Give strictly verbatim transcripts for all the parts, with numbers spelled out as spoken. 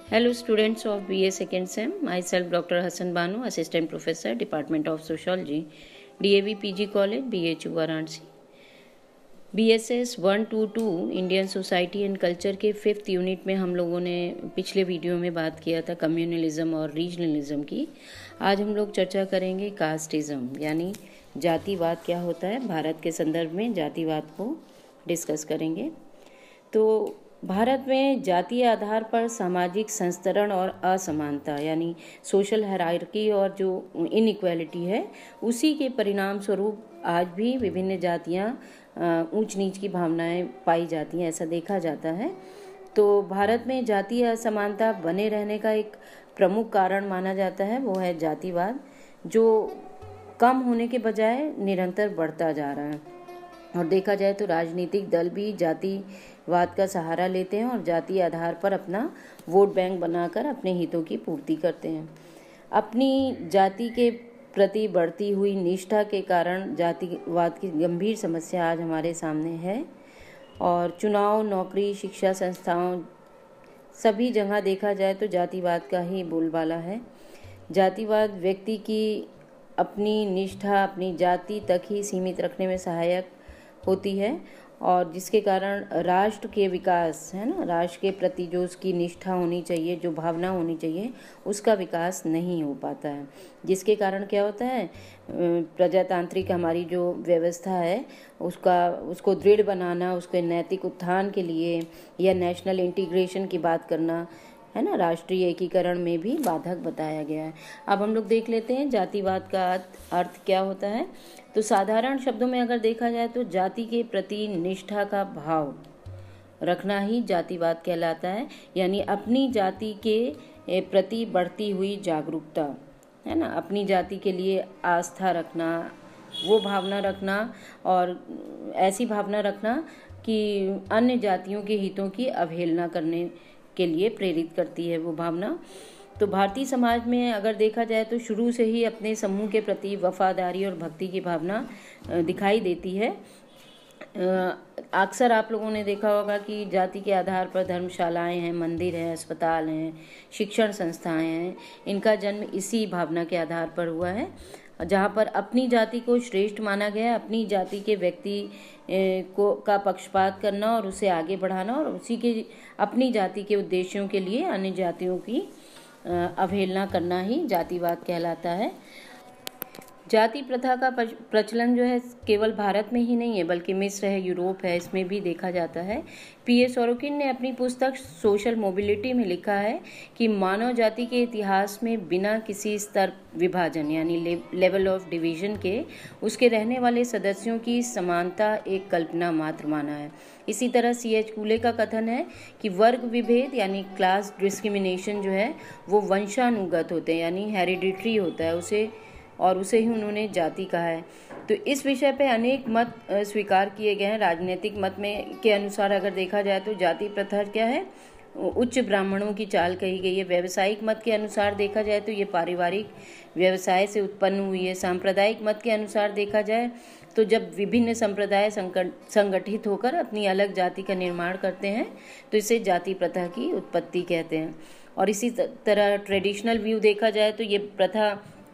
Hello students of B A second sem, myself Doctor Hassan Banu, Assistant Professor, Department of Sociology, D A V P G College, B H U Varanasi. B S S one two two Indian society and culture के fifth unit में हम लोगों ने पिछले video में बात किया था कम्युनलिज्म और रीजनलिज्म की। आज हम लोग चर्चा करेंगे कास्टिज्म यानी जातिवाद क्या होता है। भारत के संदर्भ में जातिवाद को डिस्कस करेंगे। तो भारत में जातीय आधार पर सामाजिक संस्तरण और असमानता यानी सोशल हायरार्की और जो इनइक्वालिटी है उसी के परिणाम स्वरूप आज भी विभिन्न जातियां ऊंच नीच की भावनाएं पाई जाती हैं, ऐसा देखा जाता है। तो भारत में जातीय असमानता बने रहने का एक प्रमुख कारण माना जाता है वो है जातिवाद, जो कम होने के बजाय निरंतर बढ़ता जा रहा है। और देखा जाए तो राजनीतिक दल भी जातिवाद का सहारा लेते हैं और जातीय आधार पर अपना वोट बैंक बनाकर अपने हितों की पूर्ति करते हैं। अपनी जाति के प्रति बढ़ती हुई निष्ठा के कारण जातिवाद की गंभीर समस्या आज हमारे सामने है और चुनाव, नौकरी, शिक्षा संस्थाओं सभी जगह देखा जाए तो जातिवाद का ही बोलबाला है। जातिवाद व्यक्ति की अपनी निष्ठा अपनी जाति तक ही सीमित रखने में सहायक होती है और जिसके कारण राष्ट्र के विकास है ना, राष्ट्र के प्रति जो उसकी निष्ठा होनी चाहिए, जो भावना होनी चाहिए, उसका विकास नहीं हो पाता है। जिसके कारण क्या होता है, प्रजातांत्रिक हमारी जो व्यवस्था है उसका उसको दृढ़ बनाना, उसके नैतिक उत्थान के लिए या नेशनल इंटीग्रेशन की बात करना है ना, राष्ट्रीय एकीकरण में भी बाधक बताया गया है। अब हम लोग देख लेते हैं जातिवाद का अर्थ क्या होता है। तो साधारण शब्दों में अगर देखा जाए तो जाति के प्रति निष्ठा का भाव रखना ही जातिवाद कहलाता है, यानी अपनी जाति के प्रति बढ़ती हुई जागरूकता है ना, अपनी जाति के लिए आस्था रखना, वो भावना रखना और ऐसी भावना रखना कि अन्य जातियों के हितों की अवहेलना करने के लिए प्रेरित करती है वो भावना। तो भारतीय समाज में अगर देखा जाए तो शुरू से ही अपने समूह के प्रति वफादारी और भक्ति की भावना दिखाई देती है। अक्सर आप लोगों ने देखा होगा कि जाति के आधार पर धर्मशालाएं हैं, मंदिर हैं, अस्पताल हैं, शिक्षण संस्थाएं हैं। इनका जन्म इसी भावना के आधार पर हुआ है, जहाँ पर अपनी जाति को श्रेष्ठ माना गया, अपनी जाति के व्यक्ति को का पक्षपात करना और उसे आगे बढ़ाना और उसी के अपनी जाति के उद्देश्यों के लिए अन्य जातियों की अवहेलना करना ही जातिवाद कहलाता है। जाति प्रथा का प्रचलन जो है केवल भारत में ही नहीं है बल्कि मिस्र है, यूरोप है, इसमें भी देखा जाता है। पी ए सोरोकिन ने अपनी पुस्तक सोशल मोबिलिटी में लिखा है कि मानव जाति के इतिहास में बिना किसी स्तर विभाजन यानी ले, लेवल ऑफ डिवीजन के उसके रहने वाले सदस्यों की समानता एक कल्पना मात्र माना है। इसी तरह सी एच कूले का कथन है कि वर्ग विभेद यानी क्लास डिस्क्रिमिनेशन जो है वो वंशानुगत होते हैं यानी हेरिडिटरी होता है उसे और उसे ही उन्होंने जाति कहा है। तो इस विषय पे अनेक मत स्वीकार किए गए हैं। राजनीतिक मत में के अनुसार अगर देखा जाए तो जाति प्रथा क्या है, उच्च ब्राह्मणों की चाल कही गई है। व्यावसायिक मत के अनुसार देखा जाए तो ये पारिवारिक व्यवसाय से उत्पन्न हुई है। सांप्रदायिक मत के अनुसार देखा जाए तो जब विभिन्न संप्रदाय संगठित होकर अपनी अलग जाति का निर्माण करते हैं तो इसे जाति प्रथा की उत्पत्ति कहते हैं। और इसी तरह ट्रेडिशनल व्यू देखा जाए तो ये प्रथा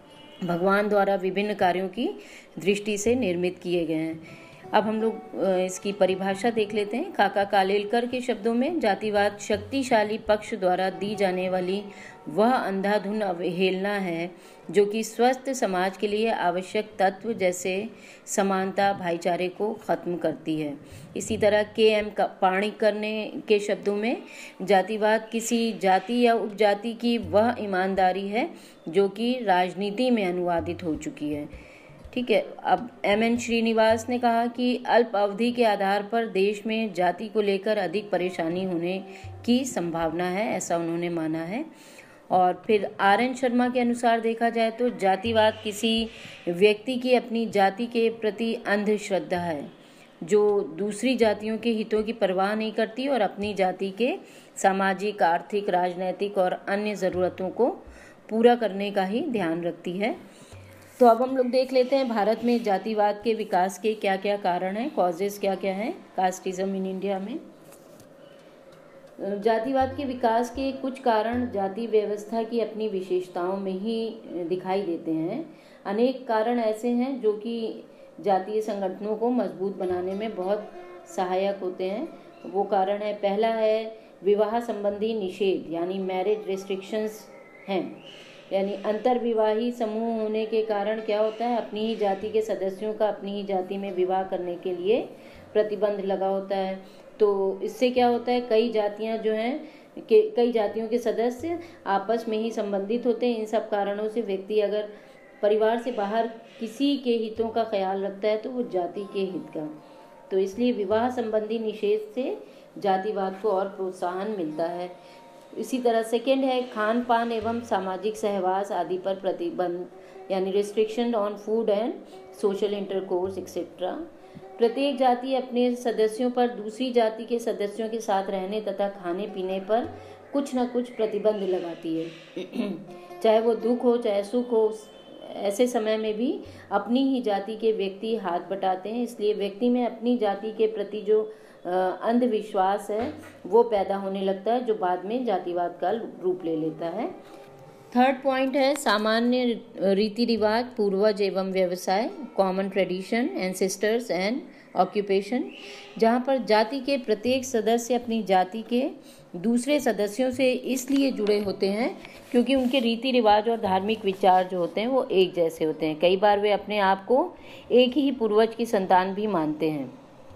भगवान द्वारा विभिन्न कार्यों की दृष्टि से निर्मित किए गए हैं। अब हम लोग इसकी परिभाषा देख लेते हैं। काका कालेलकर के शब्दों में जातिवाद शक्तिशाली पक्ष द्वारा दी जाने वाली वह अंधाधुन अवहेलना है जो कि स्वस्थ समाज के लिए आवश्यक तत्व जैसे समानता, भाईचारे को खत्म करती है। इसी तरह के एम पाणिकर ने के शब्दों में जातिवाद किसी जाति या उपजाति की वह ईमानदारी है जो कि राजनीति में अनुवादित हो चुकी है। ठीक है। अब एम एन श्रीनिवास ने कहा कि अल्प अवधि के आधार पर देश में जाति को लेकर अधिक परेशानी होने की संभावना है, ऐसा उन्होंने माना है। और फिर आर एन शर्मा के अनुसार देखा जाए तो जातिवाद किसी व्यक्ति की अपनी जाति के प्रति अंधश्रद्धा है जो दूसरी जातियों के हितों की परवाह नहीं करती और अपनी जाति के सामाजिक, आर्थिक, राजनैतिक और अन्य ज़रूरतों को पूरा करने का ही ध्यान रखती है। तो अब हम लोग देख लेते हैं भारत में जातिवाद के विकास के क्या क्या कारण हैं, कॉजेस क्या क्या हैं कास्टिज्म इन इंडिया में। जातिवाद के विकास के कुछ कारण जाति व्यवस्था की अपनी विशेषताओं में ही दिखाई देते हैं। अनेक कारण ऐसे हैं जो कि जातीय संगठनों को मजबूत बनाने में बहुत सहायक होते हैं। वो कारण है, पहला है विवाह संबंधी निषेध यानी मैरिज रिस्ट्रिक्शंस हैं। यानी अंतर्विवाही समूह होने के कारण क्या होता है, अपनी ही जाति के सदस्यों का अपनी ही जाति में विवाह करने के लिए प्रतिबंध लगा होता है। तो इससे क्या होता है, कई जातियां जो हैं के कई जातियों के सदस्य आपस में ही संबंधित होते हैं। इन सब कारणों से व्यक्ति अगर परिवार से बाहर किसी के हितों का ख्याल रखता है तो वो जाति के हित का। तो इसलिए विवाह संबंधी निषेध से जातिवाद को और प्रोत्साहन मिलता है। इसी तरह सेकेंड है खान पान एवं सामाजिक सहवास आदि पर प्रतिबंध यानी restriction on food and social intercourse etcetera. प्रत्येक जाति अपने सदस्यों पर दूसरी जाति के सदस्यों के साथ रहने तथा खाने पीने पर कुछ न कुछ प्रतिबंध लगाती है। चाहे वो दुख हो चाहे सुख हो, ऐसे समय में भी अपनी ही जाति के व्यक्ति हाथ बटाते हैं। इसलिए व्यक्ति में अपनी जाति के प्रति जो अंधविश्वास है वो पैदा होने लगता है, जो बाद में जातिवाद का रूप ले लेता है। थर्ड पॉइंट है सामान्य रीति रिवाज, पूर्वज एवं व्यवसाय, common tradition, ancestors and occupation, जहाँ पर जाति के प्रत्येक सदस्य अपनी जाति के दूसरे सदस्यों से इसलिए जुड़े होते हैं क्योंकि उनके रीति रिवाज और धार्मिक विचार जो होते हैं वो एक जैसे होते हैं। कई बार वे अपने आप को एक ही पूर्वज की संतान भी मानते हैं।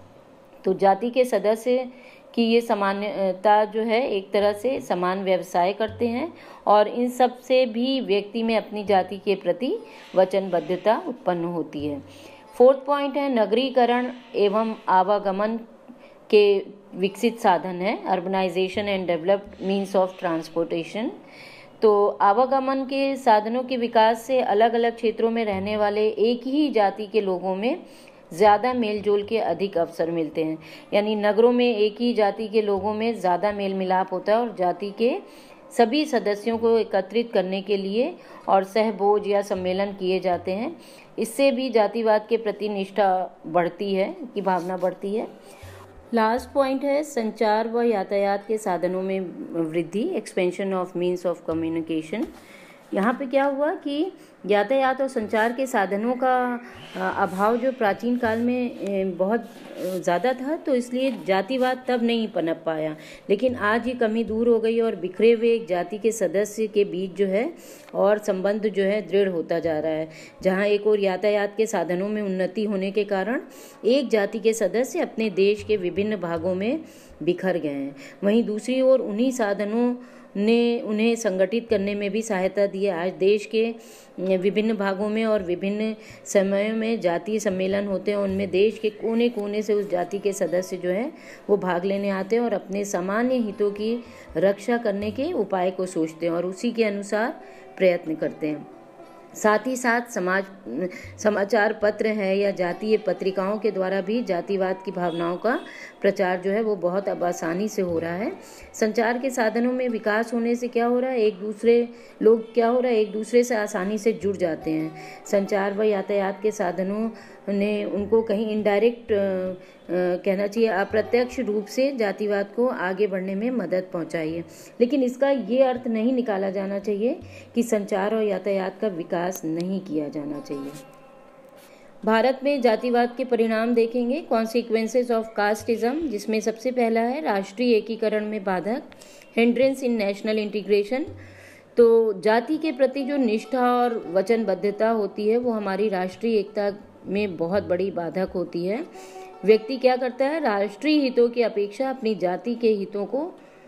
तो जाति के सदस्य की ये समानता जो है एक तरह से समान व्यवसाय करते हैं और इन सब से भी व्यक्ति में अपनी जाति के प्रति वचनबद्धता उत्पन्न होती है। फोर्थ पॉइंट है नगरीकरण एवं आवागमन के विकसित साधन है, urbanisation and developed means of transportation. तो आवागमन के साधनों के विकास से अलग अलग क्षेत्रों में रहने वाले एक ही जाति के लोगों में ज़्यादा मेलजोल के अधिक अवसर मिलते हैं। यानी नगरों में एक ही जाति के लोगों में ज़्यादा मेल मिलाप होता है और जाति के सभी सदस्यों को एकत्रित करने के लिए और सहभोज या सम्मेलन किए जाते हैं। इससे भी जातिवाद के प्रति निष्ठा बढ़ती है की भावना बढ़ती है। लास्ट पॉइंट है संचार व यातायात के साधनों में वृद्धि, expansion of means of communication. यहाँ पे क्या हुआ कि यातायात और संचार के साधनों का अभाव जो प्राचीन काल में बहुत ज़्यादा था, तो इसलिए जातिवाद तब नहीं पनप पाया। लेकिन आज ये कमी दूर हो गई और बिखरे हुए एक जाति के सदस्य के बीच जो है और संबंध जो है दृढ़ होता जा रहा है। जहाँ एक और यातायात के साधनों में उन्नति होने के कारण एक जाति के सदस्य अपने देश के विभिन्न भागों में बिखर गए हैं, वहीं दूसरी ओर उन्हीं साधनों ने उन्हें संगठित करने में भी सहायता दी है। आज देश के विभिन्न भागों में और विभिन्न समयों में जातीय सम्मेलन होते हैं, उनमें देश के कोने कोने से उस जाति के सदस्य जो हैं वो भाग लेने आते हैं और अपने सामान्य हितों की रक्षा करने के उपाय को सोचते हैं और उसी के अनुसार प्रयत्न करते हैं। साथ ही साथ समाज समाचार पत्र है या जातीय पत्रिकाओं के द्वारा भी जातिवाद की भावनाओं का प्रचार जो है वो बहुत अब आसानी से हो रहा है। संचार के साधनों में विकास होने से क्या हो रहा है, एक दूसरे लोग क्या हो रहा है एक दूसरे से आसानी से जुड़ जाते हैं। संचार व यातायात के साधनों ने उनको कहीं इनडायरेक्ट कहना चाहिए अप्रत्यक्ष रूप से जातिवाद को आगे बढ़ने में मदद पहुंचाई है। लेकिन इसका ये अर्थ नहीं निकाला जाना चाहिए कि संचार और यातायात का विकास नहीं किया जाना चाहिए। भारत में जातिवाद के परिणाम देखेंगे, कॉन्सिक्वेंसेस ऑफ कास्टिज्म, जिसमें सबसे पहला है राष्ट्रीय एकीकरण में बाधक, हिंड्रेंस इन नेशनल इंटीग्रेशन। तो जाति के प्रति जो निष्ठा और वचनबद्धता होती है वो हमारी राष्ट्रीय एकता में बहुत बड़ी बाधक होती है। व्यक्ति क्या करता है, राष्ट्रीय हितों की अपेक्षा अपनी जाति के हितों को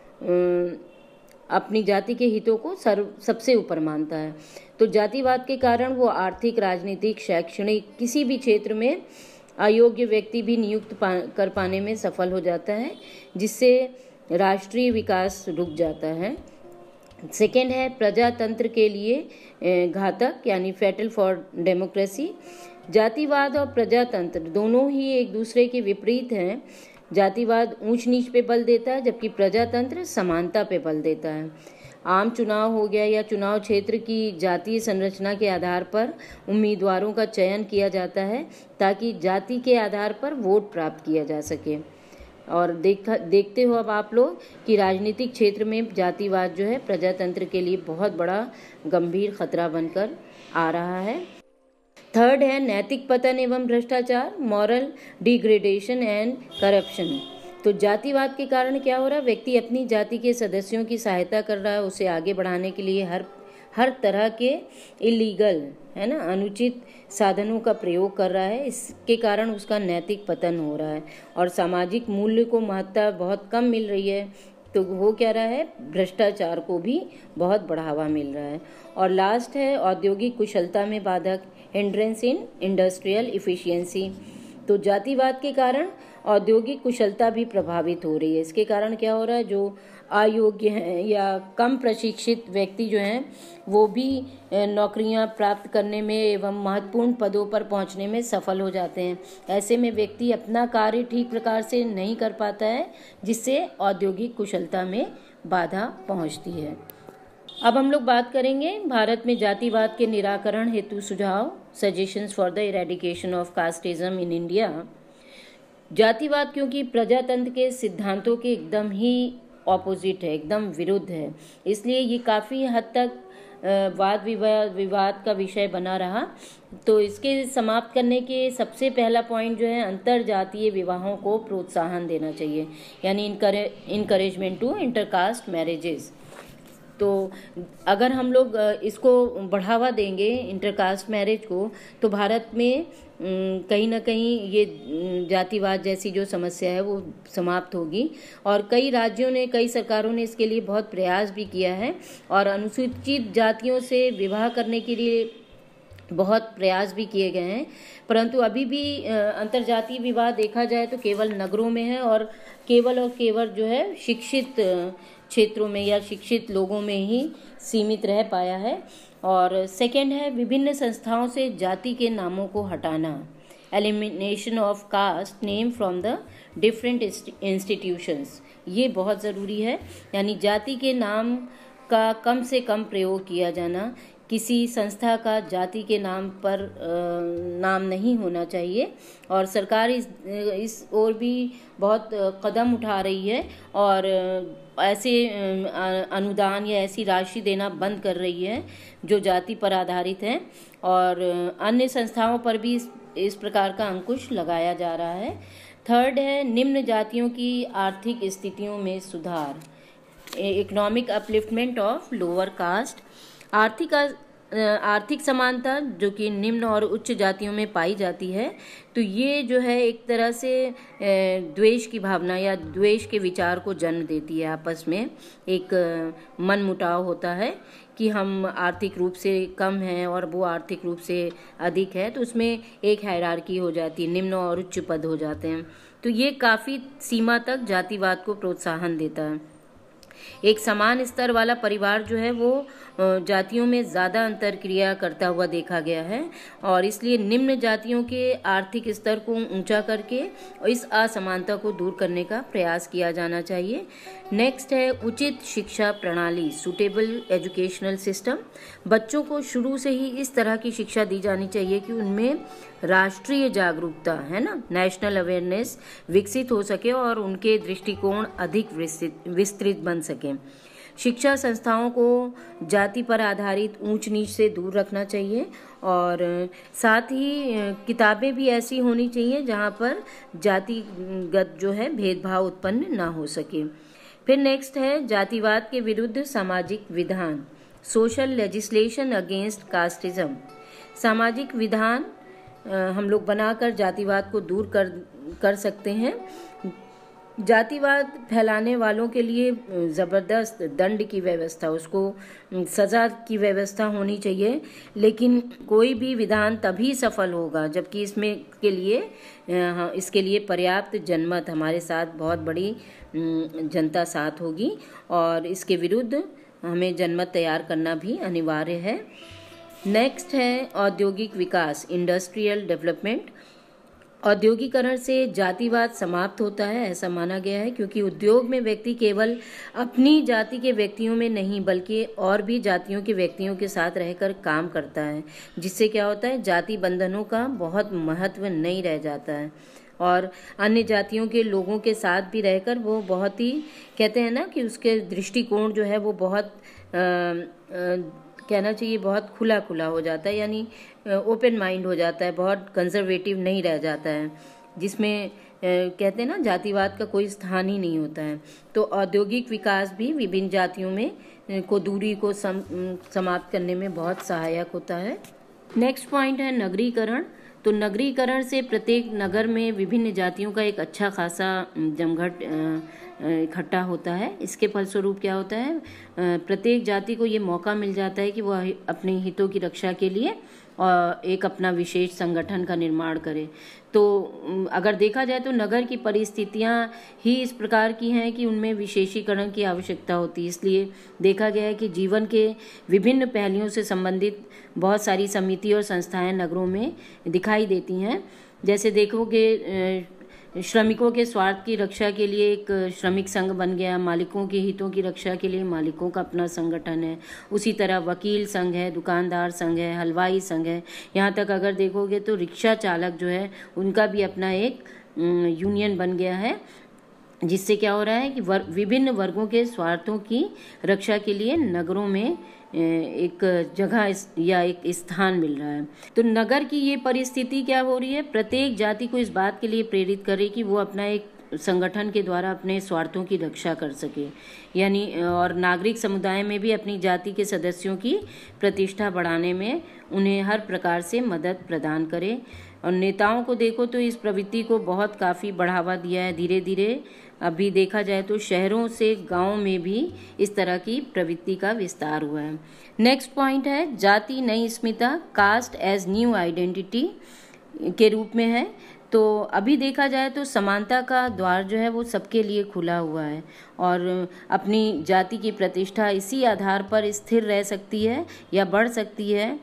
अपनी जाति के हितों को सर्व सबसे ऊपर मानता है। तो जातिवाद के कारण वो आर्थिक, राजनीतिक, शैक्षणिक किसी भी क्षेत्र में अयोग्य व्यक्ति भी नियुक्त पा, कर पाने में सफल हो जाता है, जिससे राष्ट्रीय विकास रुक जाता है। सेकेंड है प्रजातंत्र के लिए घातक यानी फैटल फॉर डेमोक्रेसी। जातिवाद और प्रजातंत्र दोनों ही एक दूसरे के विपरीत हैं। जातिवाद ऊंच नीच पे बल देता है जबकि प्रजातंत्र समानता पे बल देता है। आम चुनाव हो गया या चुनाव क्षेत्र की जातीय संरचना के आधार पर उम्मीदवारों का चयन किया जाता है ताकि जाति के आधार पर वोट प्राप्त किया जा सके। और देखा देखते हो अब आप लोग कि राजनीतिक क्षेत्र में जातिवाद जो है प्रजातंत्र के लिए बहुत बड़ा गंभीर खतरा बनकर आ रहा है। थर्ड है नैतिक पतन एवं भ्रष्टाचार, मॉरल डिग्रेडेशन एंड करप्शन। तो जातिवाद के कारण क्या हो रहा है, व्यक्ति अपनी जाति के सदस्यों की सहायता कर रहा है, उसे आगे बढ़ाने के लिए हर हर तरह के इलीगल है ना अनुचित साधनों का प्रयोग कर रहा है। इसके कारण उसका नैतिक पतन हो रहा है और सामाजिक मूल्य को महत्ता बहुत कम मिल रही है। तो वो क्या रहा है, भ्रष्टाचार को भी बहुत बढ़ावा मिल रहा है। और लास्ट है औद्योगिक कुशलता में बाधक, हिंड्रेंस इन इंडस्ट्रियल इफिशियंसी। तो जातिवाद के कारण औद्योगिक कुशलता भी प्रभावित हो रही है। इसके कारण क्या हो रहा है, जो अयोग्य हैं या कम प्रशिक्षित व्यक्ति जो हैं वो भी नौकरियां प्राप्त करने में एवं महत्वपूर्ण पदों पर पहुंचने में सफल हो जाते हैं। ऐसे में व्यक्ति अपना कार्य ठीक प्रकार से नहीं कर पाता है, जिससे औद्योगिक कुशलता में बाधा पहुंचती है। अब हम लोग बात करेंगे भारत में जातिवाद के निराकरण हेतु सुझाव, suggestions for the eradication of casteism in India. जातिवाद क्योंकि प्रजातंत्र के सिद्धांतों के एकदम ही ऑपोजिट है, एकदम विरुद्ध है, इसलिए ये काफ़ी हद तक वाद विवाद विवाद का विषय बना रहा। तो इसके समाप्त करने के सबसे पहला पॉइंट जो है, अंतर जातीय विवाहों को प्रोत्साहन देना चाहिए, यानी इनकरेजमेंट टू इंटरकास्ट मैरिजेस। तो अगर हम लोग इसको बढ़ावा देंगे इंटरकास्ट मैरिज को, तो भारत में कहीं ना कहीं ये जातिवाद जैसी जो समस्या है वो समाप्त होगी। और कई राज्यों ने, कई सरकारों ने इसके लिए बहुत प्रयास भी किया है और अनुसूचित जातियों से विवाह करने के लिए बहुत प्रयास भी किए गए हैं। परंतु अभी भी अंतर्जातीय विवाह देखा जाए तो केवल नगरों में है और केवल और केवल जो है शिक्षित क्षेत्रों में या शिक्षित लोगों में ही सीमित रह पाया है। और सेकंड है विभिन्न संस्थाओं से जाति के नामों को हटाना, elimination of caste name from the different institutions. ये बहुत ज़रूरी है, यानी जाति के नाम का कम से कम प्रयोग किया जाना। किसी संस्था का जाति के नाम पर नाम नहीं होना चाहिए और सरकार इस इस ओर भी बहुत कदम उठा रही है और ऐसे अनुदान या ऐसी राशि देना बंद कर रही है जो जाति पर आधारित है और अन्य संस्थाओं पर भी इस, इस प्रकार का अंकुश लगाया जा रहा है। थर्ड है निम्न जातियों की आर्थिक स्थितियों में सुधार, economic upliftment of lower caste. आर्थिक आर्थिक समानता जो कि निम्न और उच्च जातियों में पाई जाती है, तो ये जो है एक तरह से द्वेष की भावना या द्वेष के विचार को जन्म देती है। आपस में एक मनमुटाव होता है कि हम आर्थिक रूप से कम हैं और वो आर्थिक रूप से अधिक है, तो उसमें एक हायरार्की हो जाती है, निम्न और उच्च पद हो जाते हैं। तो ये काफ़ी सीमा तक जातिवाद को प्रोत्साहन देता है। एक समान स्तर वाला परिवार जो है वो जातियों में ज़्यादा अंतर क्रिया करता हुआ देखा गया है और इसलिए निम्न जातियों के आर्थिक स्तर को ऊंचा करके इस असमानता को दूर करने का प्रयास किया जाना चाहिए। नेक्स्ट है उचित शिक्षा प्रणाली, सुटेबल एजुकेशनल सिस्टम। बच्चों को शुरू से ही इस तरह की शिक्षा दी जानी चाहिए कि उनमें राष्ट्रीय जागरूकता है ना, नेशनल अवेयरनेस विकसित हो सके और उनके दृष्टिकोण अधिक विस्तृत बन सके। शिक्षा संस्थाओं को जाति पर आधारित ऊंच नीच से दूर रखना चाहिए और साथ ही किताबें भी ऐसी होनी चाहिए जहां पर जातिगत जो है भेदभाव उत्पन्न ना हो सके। फिर नेक्स्ट है जातिवाद के विरुद्ध सामाजिक विधान, सोशल लेजिस्लेशन अगेंस्ट कास्टिज्म। सामाजिक विधान हम लोग बनाकर जातिवाद को दूर कर कर सकते हैं। जातिवाद फैलाने वालों के लिए ज़बरदस्त दंड की व्यवस्था, उसको सज़ा की व्यवस्था होनी चाहिए, लेकिन कोई भी विधान तभी सफल होगा जबकि इसमें के लिए इसके लिए पर्याप्त जनमत, हमारे साथ बहुत बड़ी जनता साथ होगी और इसके विरुद्ध हमें जनमत तैयार करना भी अनिवार्य है। नेक्स्ट है औद्योगिक विकास, इंडस्ट्रियल डेवलपमेंट। औद्योगिकरण से जातिवाद समाप्त होता है ऐसा माना गया है, क्योंकि उद्योग में व्यक्ति केवल अपनी जाति के व्यक्तियों में नहीं बल्कि और भी जातियों के व्यक्तियों के साथ रहकर काम करता है, जिससे क्या होता है जाति बंधनों का बहुत महत्व नहीं रह जाता है और अन्य जातियों के लोगों के साथ भी रहकर वो बहुत ही, कहते हैं ना कि उसके दृष्टिकोण जो है वो बहुत आ, आ, कहना चाहिए बहुत खुला खुला हो जाता है, यानी ओपन माइंड हो जाता है, बहुत कंजर्वेटिव नहीं रह जाता है, जिसमें कहते हैं ना जातिवाद का कोई स्थान ही नहीं होता है। तो औद्योगिक विकास भी विभिन्न जातियों में को दूरी को सम, समाप्त करने में बहुत सहायक होता है। नेक्स्ट पॉइंट है नगरीकरण। तो नगरीकरण से प्रत्येक नगर में विभिन्न जातियों का एक अच्छा खासा जमघट इकट्ठा होता है। इसके फलस्वरूप क्या होता है, प्रत्येक जाति को ये मौका मिल जाता है कि वह अपने हितों की रक्षा के लिए और एक अपना विशेष संगठन का निर्माण करे। तो अगर देखा जाए तो नगर की परिस्थितियां ही इस प्रकार की हैं कि उनमें विशेषीकरण की आवश्यकता होती है। इसलिए देखा गया है कि जीवन के विभिन्न पहलुओं से संबंधित बहुत सारी समिति और संस्थाएं नगरों में दिखाई देती हैं। जैसे देखोगे श्रमिकों के स्वार्थ की रक्षा के लिए एक श्रमिक संघ बन गया, मालिकों के हितों की रक्षा के लिए मालिकों का अपना संगठन है। उसी तरह वकील संघ है, दुकानदार संघ है, हलवाई संघ है, यहाँ तक अगर देखोगे तो रिक्शा चालक जो है उनका भी अपना एक यूनियन बन गया है, जिससे क्या हो रहा है कि वर, विभिन्न वर्गों के स्वार्थों की रक्षा के लिए नगरों में एक जगह या एक स्थान मिल रहा है। तो नगर की ये परिस्थिति क्या हो रही है, प्रत्येक जाति को इस बात के लिए प्रेरित करे कि वो अपना एक संगठन के द्वारा अपने स्वार्थों की रक्षा कर सके, यानी और नागरिक समुदाय में भी अपनी जाति के सदस्यों की प्रतिष्ठा बढ़ाने में उन्हें हर प्रकार से मदद प्रदान करे। और नेताओं को देखो तो इस प्रवृत्ति को बहुत काफ़ी बढ़ावा दिया है। धीरे धीरे अभी देखा जाए तो शहरों से गांव में भी इस तरह की प्रवृत्ति का विस्तार हुआ है। नेक्स्ट पॉइंट है जाति नई अस्मिता, कास्ट एज न्यू आइडेंटिटी के रूप में है। तो अभी देखा जाए तो समानता का द्वार जो है वो सबके लिए खुला हुआ है और अपनी जाति की प्रतिष्ठा इसी आधार पर स्थिर रह सकती है या बढ़ सकती है,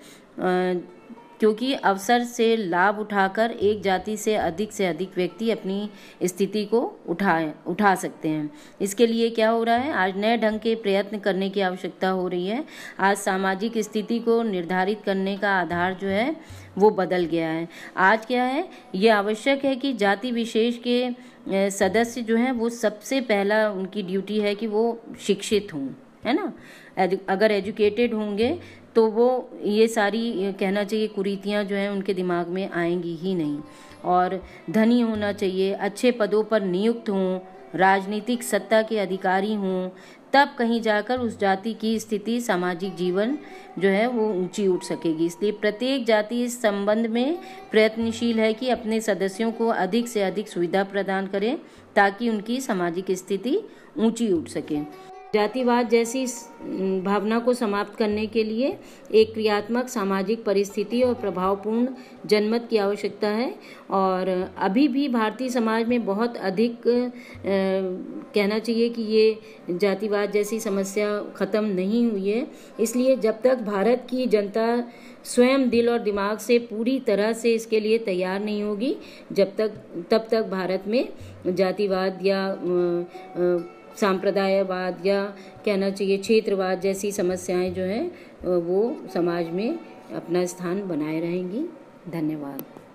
क्योंकि अवसर से लाभ उठाकर एक जाति से अधिक से अधिक व्यक्ति अपनी स्थिति को उठाए उठा सकते हैं। इसके लिए क्या हो रहा है, आज नए ढंग के प्रयत्न करने की आवश्यकता हो रही है। आज सामाजिक स्थिति को निर्धारित करने का आधार जो है वो बदल गया है। आज क्या है, ये आवश्यक है कि जाति विशेष के सदस्य जो हैं वो सबसे पहला उनकी ड्यूटी है कि वो शिक्षित हों, है ना। अगर एजुकेटेड होंगे तो वो ये सारी कहना चाहिए कुरीतियाँ जो हैं उनके दिमाग में आएंगी ही नहीं। और धनी होना चाहिए, अच्छे पदों पर नियुक्त हों, राजनीतिक सत्ता के अधिकारी हों, तब कहीं जाकर उस जाति की स्थिति, सामाजिक जीवन जो है वो ऊंची उठ सकेगी। इसलिए प्रत्येक जाति इस संबंध में प्रयत्नशील है कि अपने सदस्यों को अधिक से अधिक सुविधा प्रदान करे ताकि उनकी सामाजिक स्थिति ऊंची उठ सके। जातिवाद जैसी भावना को समाप्त करने के लिए एक क्रियात्मक सामाजिक परिस्थिति और प्रभावपूर्ण जनमत की आवश्यकता है। और अभी भी भारतीय समाज में बहुत अधिक आ, कहना चाहिए कि ये जातिवाद जैसी समस्या ख़त्म नहीं हुई है। इसलिए जब तक भारत की जनता स्वयं दिल और दिमाग से पूरी तरह से इसके लिए तैयार नहीं होगी, जब तक तब तक भारत में जातिवाद या आ, आ, सांप्रदायवाद या कहना चाहिए क्षेत्रवाद जैसी समस्याएं जो हैं वो समाज में अपना स्थान बनाए रहेंगी। धन्यवाद।